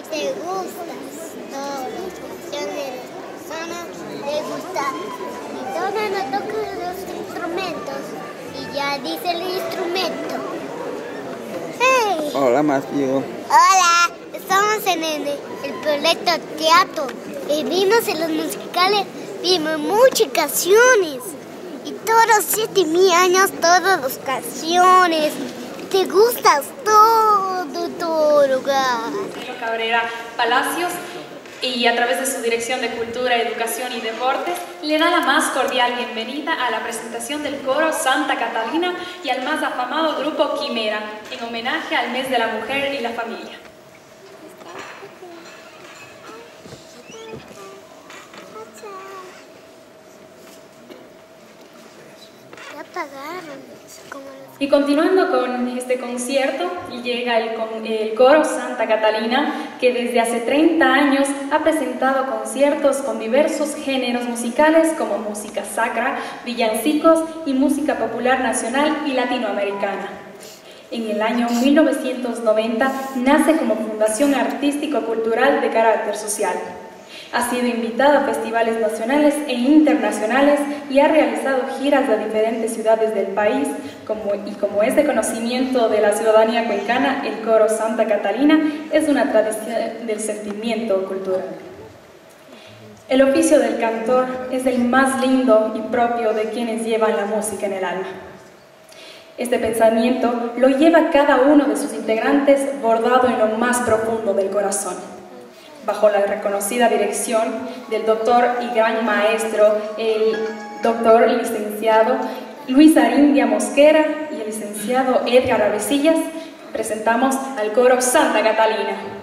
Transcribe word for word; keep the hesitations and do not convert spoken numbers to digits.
te gusta todo, las canciones, las personas te gustan. Y todavía no toca los instrumentos y ya dice el instrumento. ¡Hey! Hola, Matthew. Hola, estamos en el, el proyecto teatro y vimos en los musicales, vimos muchas canciones. Y todos los siete mil años, todas las canciones. Te gustas todo, todo lugar. Cabrera Palacios, y a través de su Dirección de Cultura, Educación y Deportes le da la más cordial bienvenida a la presentación del coro Santa Catalina y al más afamado grupo Quimera, en homenaje al mes de la mujer y la familia. Y continuando con este concierto, llega el, el coro Santa Catalina, que desde hace treinta años ha presentado conciertos con diversos géneros musicales como música sacra, villancicos y música popular nacional y latinoamericana. En el año mil novecientos noventa nace como fundación artístico-cultural de carácter social. Ha sido invitado a festivales nacionales e internacionales y ha realizado giras a diferentes ciudades del país, como, y como es de conocimiento de la ciudadanía cuencana, el coro Santa Catalina es una tradición del sentimiento cultural. El oficio del cantor es el más lindo y propio de quienes llevan la música en el alma. Este pensamiento lo lleva cada uno de sus integrantes bordado en lo más profundo del corazón, bajo la reconocida dirección del doctor y gran maestro, el doctor y licenciado Luis Arindia Mosquera y el licenciado Edgar Avesillas. Presentamos al coro Santa Catalina.